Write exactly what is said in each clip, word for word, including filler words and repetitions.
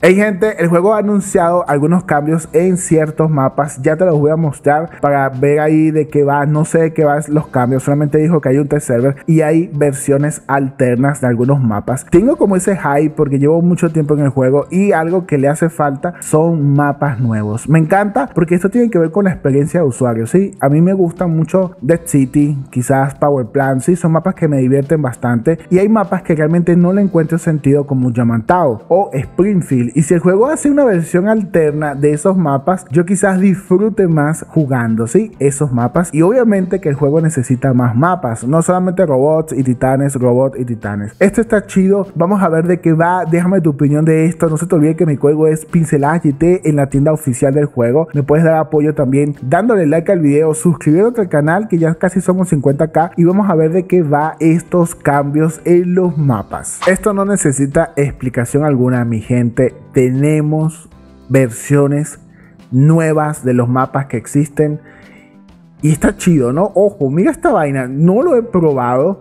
Hey gente, el juego ha anunciado algunos cambios en ciertos mapas, ya te los voy a mostrar para ver ahí de qué va, no sé de qué van los cambios, solamente dijo que hay un test server y hay versiones alternas de algunos mapas. Tengo como ese hype porque llevo mucho tiempo en el juego y algo que le hace falta son mapas nuevos. Me encanta porque esto tiene que ver con la experiencia de usuario, ¿sí? A mí me gusta mucho Dead City, quizás Power Plant, ¿sí? Son mapas que me divierten bastante y hay mapas que realmente no le encuentro sentido como Yamantau o Springfield. Y si el juego hace una versión alterna de esos mapas, yo quizás disfrute más jugando, ¿sí? Esos mapas. Y obviamente que el juego necesita más mapas, no solamente robots y titanes, robots y titanes. Esto está chido, vamos a ver de qué va, déjame tu opinión de esto. No se te olvide que mi juego es Pinceladas G T en la tienda oficial del juego. Me puedes dar apoyo también dándole like al video, suscribiéndote al canal que ya casi somos cincuenta k y vamos a ver de qué va estos cambios en los mapas. Esto no necesita explicación alguna, mi gente. Tenemos versiones nuevas de los mapas que existen y está chido, ¿no? Ojo, mira esta vaina, no lo he probado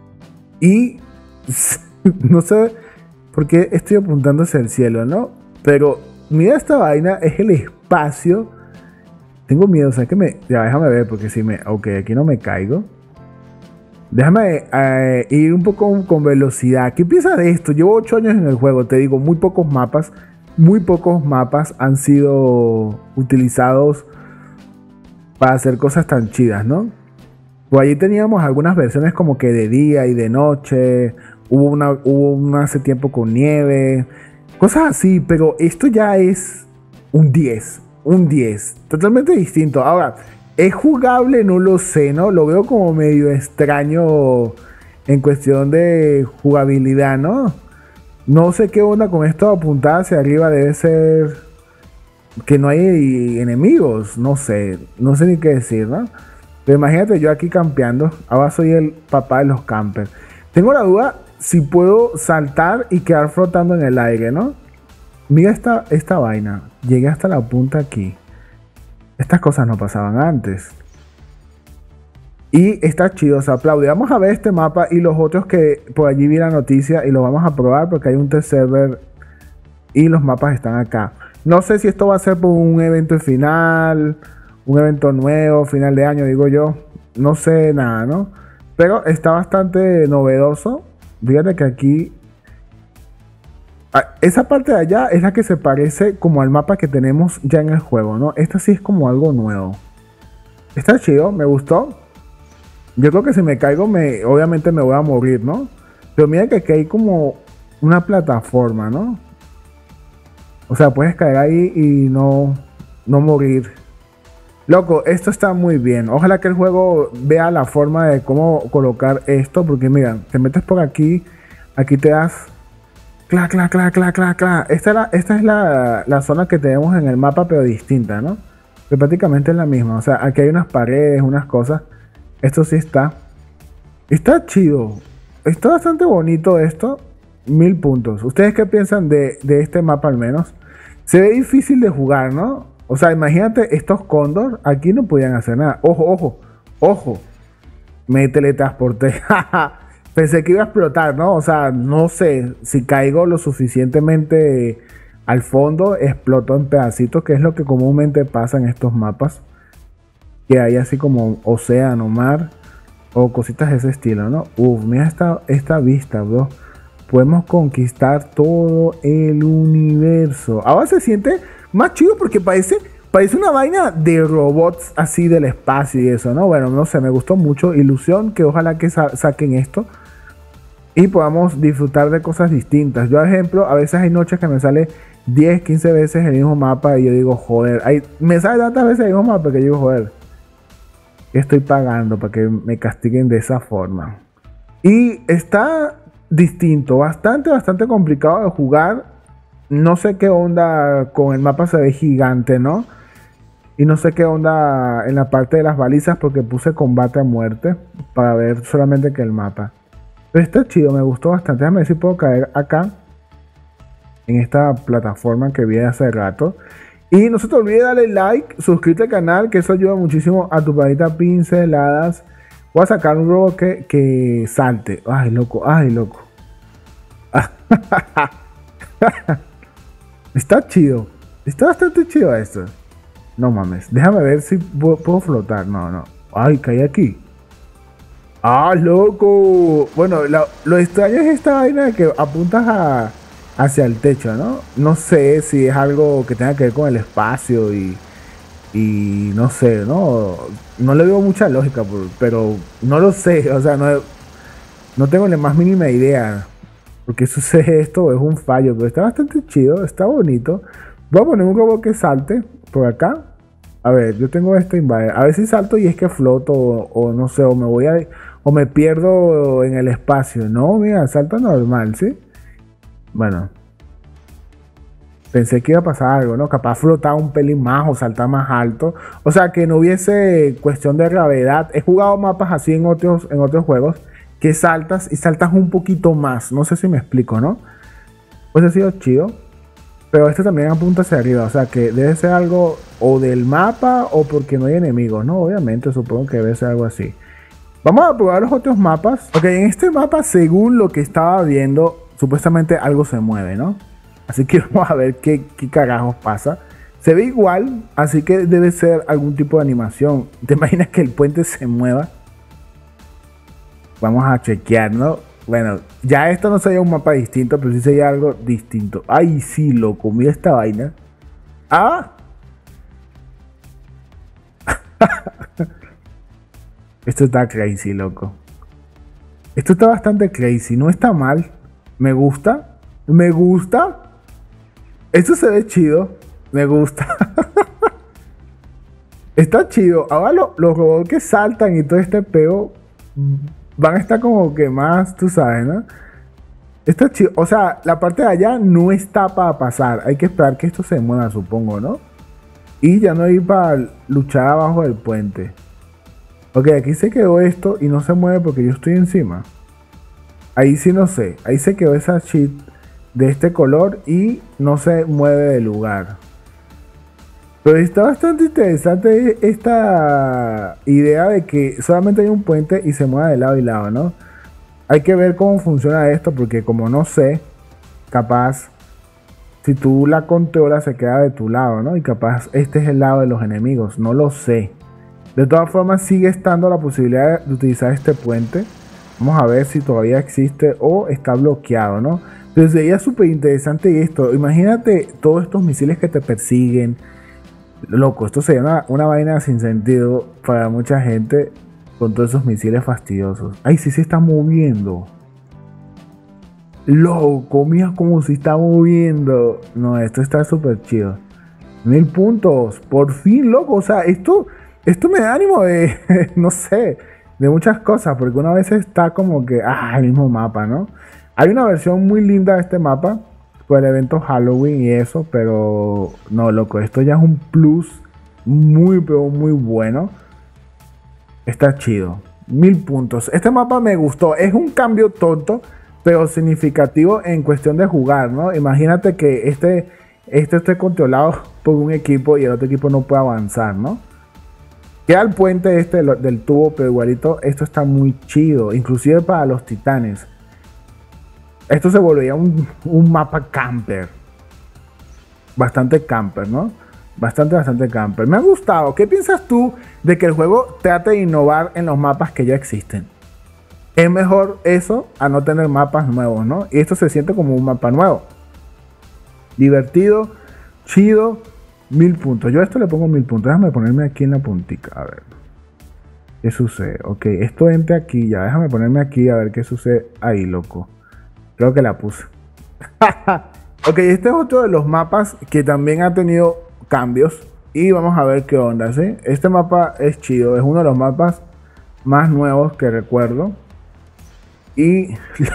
y no sé por qué estoy apuntando hacia el cielo, ¿no? Pero mira esta vaina, es el espacio. Tengo miedo, o sea que me... Ya, déjame ver porque si me... Ok, aquí no me caigo. Déjame eh, ir un poco con velocidad. ¿Qué piensas de esto? Llevo ocho años en el juego, te digo, muy pocos mapas, muy pocos mapas han sido utilizados para hacer cosas tan chidas, ¿no? Por allí teníamos algunas versiones como que de día y de noche, hubo una, hubo una hace tiempo con nieve, cosas así, pero esto ya es un diez, un diez, totalmente distinto. Ahora, ¿es jugable? No lo sé, ¿no? Lo veo como medio extraño en cuestión de jugabilidad, ¿no? No sé qué onda con esto apuntada hacia arriba. Debe ser que no hay enemigos. No sé, no sé ni qué decir, ¿no? Pero imagínate yo aquí campeando. Ahora soy el papá de los campers. Tengo la duda si puedo saltar y quedar flotando en el aire, ¿no? Mira esta, esta vaina. Llegué hasta la punta aquí. Estas cosas no pasaban antes. Y está chido, se aplaude. Vamos a ver este mapa y los otros que por allí vi la noticia y lo vamos a probar porque hay un test server y los mapas están acá. No sé si esto va a ser por un evento final, un evento nuevo, final de año, digo yo. No sé nada, ¿no? Pero está bastante novedoso. Fíjate que aquí... esa parte de allá es la que se parece como al mapa que tenemos ya en el juego, ¿no? Esta sí es como algo nuevo. Está chido, me gustó. Yo creo que si me caigo, me, obviamente me voy a morir, ¿no? Pero mira que aquí hay como una plataforma, ¿no? O sea, puedes caer ahí y no, no morir. Loco, esto está muy bien. Ojalá que el juego vea la forma de cómo colocar esto. Porque mira, te metes por aquí, aquí te das... Cla, cla, cla, cla, cla, cla. Esta, era, esta es la, la zona que tenemos en el mapa, pero distinta, ¿no? Que prácticamente es la misma. O sea, aquí hay unas paredes, unas cosas. Esto sí está. Está chido. Está bastante bonito esto. Mil puntos. ¿Ustedes qué piensan de, de este mapa al menos? Se ve difícil de jugar, ¿no? O sea, imagínate estos cóndor. Aquí no podían hacer nada. Ojo, ojo, ojo. Me teletransporté. Pensé que iba a explotar, ¿no? O sea, no sé, si caigo lo suficientemente al fondo, exploto en pedacitos, que es lo que comúnmente pasa en estos mapas. Que hay así como océano, mar, o cositas de ese estilo, ¿no? Uf, mira esta, esta vista, bro. Podemos conquistar todo el universo. Ahora se siente más chido porque parece... Parece una vaina de robots así del espacio y eso, ¿no? Bueno, no sé, me gustó mucho. Ilusión, que ojalá que sa saquen esto y podamos disfrutar de cosas distintas. Yo, por ejemplo, a veces hay noches que me sale diez, quince veces el mismo mapa y yo digo, joder, hay, me sale tantas veces el mismo mapa que yo digo, joder, estoy pagando para que me castiguen de esa forma. Y está distinto, bastante, bastante complicado de jugar. No sé qué onda con el mapa, se ve gigante, ¿no? Y no sé qué onda en la parte de las balizas porque puse combate a muerte para ver solamente que el mapa. Pero está chido, me gustó bastante. Déjame ver si puedo caer acá en esta plataforma que vi hace rato. Y no se te olvide darle like, suscríbete al canal, que eso ayuda muchísimo a tu planeta Pinceladas. Voy a sacar un robot que, que salte. Ay, loco, ay, loco. Está chido. Está bastante chido esto. No mames. Déjame ver si puedo flotar. No, no. Ay, caí aquí. ¡Ah, loco! Bueno, lo, lo extraño es esta vaina de que apuntas a, hacia el techo, ¿no? No sé si es algo que tenga que ver con el espacio y, y no sé, ¿no? No le veo mucha lógica, pero no lo sé. O sea, no, no tengo la más mínima idea. ¿Por qué sucede esto? Es un fallo, pero está bastante chido, está bonito. Voy a poner un robot que salte por acá. A ver, yo tengo este invader. A ver si salto y es que floto o, o no sé, o me voy a... o me pierdo en el espacio. No, mira, salta normal, ¿sí? Bueno. Pensé que iba a pasar algo, ¿no? Capaz flotar un pelín más o saltar más alto. O sea, que no hubiese cuestión de gravedad. He jugado mapas así en otros, en otros juegos, que saltas y saltas un poquito más. No sé si me explico, ¿no? Pues ha sido chido. Pero este también apunta hacia arriba. O sea, que debe ser algo o del mapa o porque no hay enemigos, ¿no? Obviamente, supongo que debe ser algo así. Vamos a probar los otros mapas. Ok, en este mapa, según lo que estaba viendo, supuestamente algo se mueve, ¿no? Así que vamos a ver qué, qué carajos pasa. Se ve igual, así que debe ser algún tipo de animación. ¿Te imaginas que el puente se mueva? Vamos a chequear, ¿no? Bueno, ya esto no sería un mapa distinto, pero sí sería algo distinto. Ay, sí, loco, mira esta vaina. ¡Ah! Esto está crazy, loco. Esto está bastante crazy, no está mal. Me gusta. Me gusta. Esto se ve chido. Me gusta. Está chido. Ahora lo, los robots que saltan y todo este peo van a estar como que más, tú sabes, ¿no? Está chido. O sea, la parte de allá no está para pasar. Hay que esperar que esto se mueva, supongo, ¿no? Y ya no hay para luchar abajo del puente. Ok, aquí se quedó esto y no se mueve porque yo estoy encima. Ahí sí no sé. Ahí se quedó esa sheet de este color y no se mueve de lugar. Pero está bastante interesante esta idea de que solamente hay un puente y se mueve de lado y lado, ¿no? Hay que ver cómo funciona esto porque como no sé, capaz si tú la controlas se queda de tu lado, ¿no? Y capaz este es el lado de los enemigos, no lo sé. De todas formas sigue estando la posibilidad de utilizar este puente. Vamos a ver si todavía existe o está bloqueado, ¿no? Pero sería súper interesante esto. Imagínate todos estos misiles que te persiguen. Loco, esto sería una, una vaina sin sentido para mucha gente con todos esos misiles fastidiosos. Ay, sí se está moviendo. Loco, mira cómo se está moviendo. No, esto está súper chido. Mil puntos. Por fin, loco. O sea, esto, esto me da ánimo de, no sé, de muchas cosas. Porque una vez está como que, ah, el mismo mapa, ¿no? Hay una versión muy linda de este mapa por el evento Halloween y eso, pero no, loco, esto ya es un plus muy, pero muy bueno. Está chido. Mil puntos. Este mapa me gustó. Es un cambio tonto, pero significativo en cuestión de jugar, ¿no? Imagínate que este, este esté controlado por un equipo y el otro equipo no puede avanzar, ¿no? Queda el puente este del tubo, pero igualito esto está muy chido, inclusive para los titanes. Esto se volvería un, un mapa camper. Bastante camper, ¿no? Bastante, bastante camper. Me ha gustado. ¿Qué piensas tú de que el juego trate de innovar en los mapas que ya existen? Es mejor eso a no tener mapas nuevos, ¿no? Y esto se siente como un mapa nuevo. Divertido, chido, mil puntos. Yo a esto le pongo mil puntos. Déjame ponerme aquí en la puntica. A ver. ¿Qué sucede? Ok, esto entra aquí ya. Déjame ponerme aquí a ver qué sucede. Ahí, loco. Creo que la puse. Ok, este es otro de los mapas que también ha tenido cambios. Y vamos a ver qué onda, ¿sí? Este mapa es chido. Es uno de los mapas más nuevos que recuerdo. Y...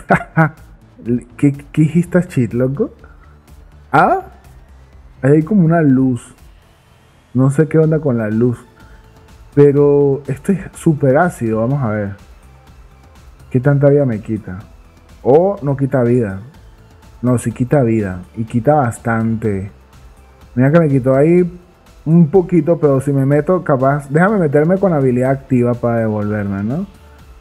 ¿Qué, qué hiciste, cheat, loco? Ah, hay como una luz. No sé qué onda con la luz. Pero esto es súper ácido. Vamos a ver. ¿Qué tanta vida me quita? O no quita vida. No, sí quita vida. Y quita bastante. Mira que me quitó ahí un poquito. Pero si me meto capaz... Déjame meterme con habilidad activa para devolverme, ¿no?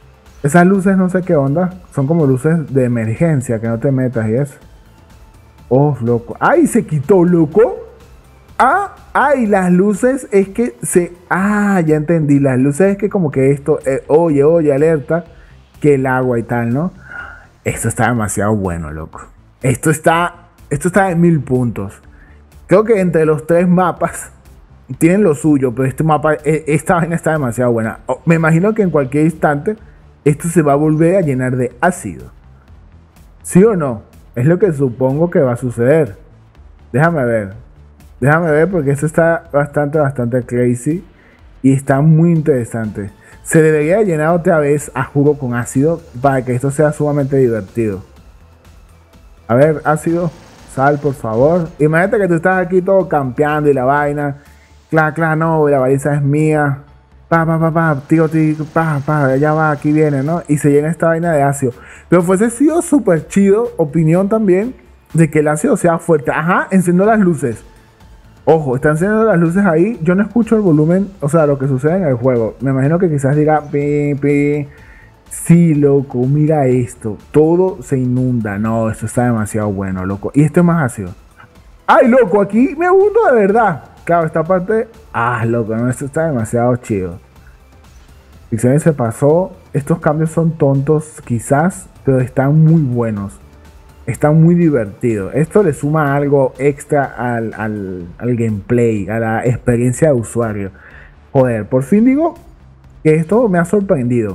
Esas luces no sé qué onda. Son como luces de emergencia. Que no te metas y eso. Oh, loco. ¡Ay, se quitó, loco! Ah, ay, las luces es que se... Ah, ya entendí. Las luces es que como que esto... Eh, oye, oye, alerta. Que el agua y tal, ¿no? Esto está demasiado bueno, loco. Esto está... Esto está en mil puntos. Creo que entre los tres mapas tienen lo suyo, pero este mapa... Esta vaina está demasiado buena. Me imagino que en cualquier instante esto se va a volver a llenar de ácido. ¿Sí o no? Es lo que supongo que va a suceder. Déjame ver. Déjame ver porque esto está bastante, bastante crazy. Y está muy interesante. Se debería llenar otra vez a jugo con ácido para que esto sea sumamente divertido. A ver, ácido. Sal, por favor. Imagínate que tú estás aquí todo campeando y la vaina. Claro, claro, no, la baliza es mía. Pa, pa, pa, pa, tío, tío, pa, pa, ya va, aquí viene, ¿no? Y se llena esta vaina de ácido. Pero fuese sido súper chido, opinión también, de que el ácido sea fuerte. Ajá, enciendo las luces. Ojo, están encendiendo las luces ahí. Yo no escucho el volumen, o sea, lo que sucede en el juego. Me imagino que quizás diga, pi, pi. Sí, loco, mira esto. Todo se inunda. No, esto está demasiado bueno, loco. Y esto es más ácido. Ay, loco, aquí me gusta de verdad. Claro, esta parte... Ah, loco, no, esto está demasiado chido. Pixel se pasó. Estos cambios son tontos, quizás, pero están muy buenos. Están muy divertidos. Esto le suma algo extra al, al, al gameplay, a la experiencia de usuario. Joder, por fin digo que esto me ha sorprendido.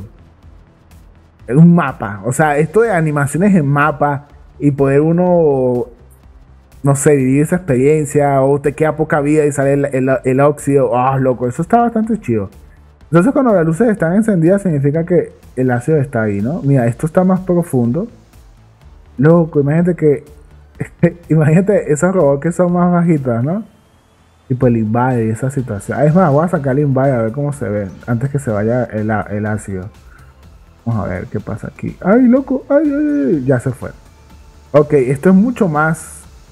Es un mapa. O sea, esto de animaciones en mapa y poder uno... no sé, vivir esa experiencia, o te queda poca vida y sale el, el, el óxido. Ah, oh, loco, eso está bastante chido. Entonces cuando las luces están encendidas significa que el ácido está ahí, ¿no? Mira, esto está más profundo. Loco, imagínate que... imagínate esos robots que son más bajitas, ¿no? Tipo el invade y esa situación. Es más, voy a sacar el invade a ver cómo se ve, antes que se vaya el, el ácido. Vamos a ver qué pasa aquí. ¡Ay, loco! ¡Ay, ay, ay! Ya se fue. Ok, esto es mucho más...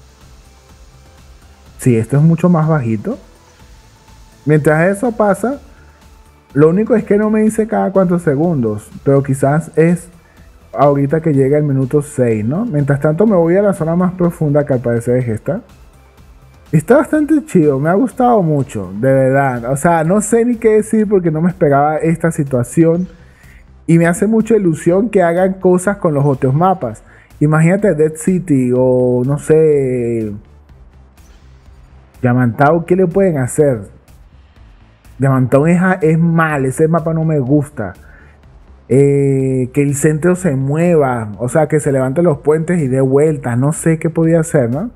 Sí, esto es mucho más bajito. Mientras eso pasa, lo único es que no me dice cada cuántos segundos, pero quizás es ahorita que llega el minuto seis, ¿no? Mientras tanto me voy a la zona más profunda, que al parecer es esta. Está bastante chido, me ha gustado mucho, de verdad. O sea, no sé ni qué decir porque no me esperaba esta situación. Y me hace mucha ilusión que hagan cosas con los otros mapas. Imagínate Dead City o no sé... Yamantau, ¿qué le pueden hacer? Yamantau es, es mal, ese mapa no me gusta. Eh, que el centro se mueva, o sea, que se levanten los puentes y dé vueltas, no sé qué podía hacer, ¿no?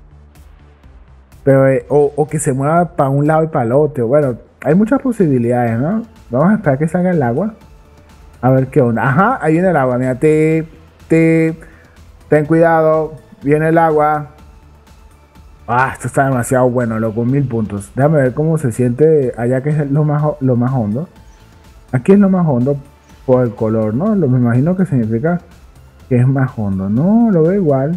Pero, eh, o, o que se mueva para un lado y para el otro. Bueno, hay muchas posibilidades, ¿no? Vamos a esperar que salga el agua. A ver qué onda. Ajá, ahí viene el agua, mira, te, te, ten cuidado, viene el agua. Ah, esto está demasiado bueno, loco, mil puntos. Déjame ver cómo se siente allá, que es lo más, lo más hondo. Aquí es lo más hondo por el color, ¿no? Lo, me imagino que significa que es más hondo. No, lo veo igual.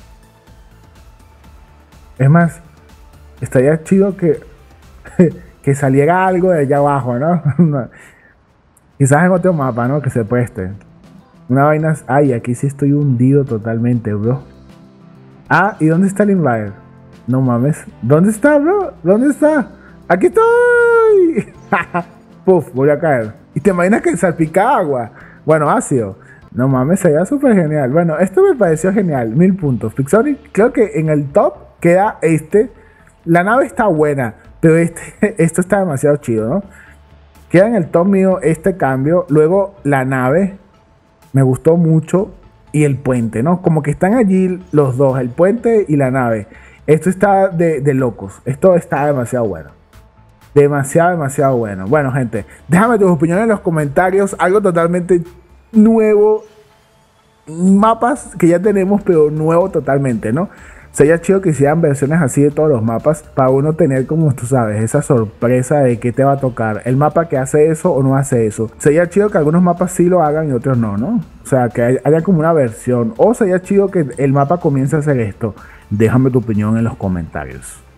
Es más, estaría chido que, que saliera algo de allá abajo, ¿no? Quizás en otro mapa, ¿no? Que se preste. Una vaina... Ay, aquí sí estoy hundido totalmente, bro. Ah, ¿y dónde está el invader? No mames. ¿Dónde está, bro? ¿Dónde está? ¡Aquí estoy! Puf, voy a caer. ¿Y te imaginas que salpica agua? Bueno, ácido. No mames, sería súper genial. Bueno, esto me pareció genial. Mil puntos. Pixonic, creo que en el top queda este. La nave está buena, pero este, esto está demasiado chido, ¿no? Queda en el top mío este cambio. Luego la nave. Me gustó mucho. Y el puente, ¿no? Como que están allí los dos. El puente y la nave. Esto está de, de locos. Esto está demasiado bueno. Demasiado, demasiado bueno. Bueno, gente, déjame tus opiniones en los comentarios. Algo totalmente nuevo. Mapas que ya tenemos, pero nuevo totalmente, ¿no? Sería chido que hicieran versiones así de todos los mapas, para uno tener, como tú sabes, esa sorpresa de qué te va a tocar. El mapa que hace eso o no hace eso. Sería chido que algunos mapas sí lo hagan y otros no, ¿no? O sea, que haya como una versión. O sería chido que el mapa comience a hacer esto. Déjame tu opinión en los comentarios.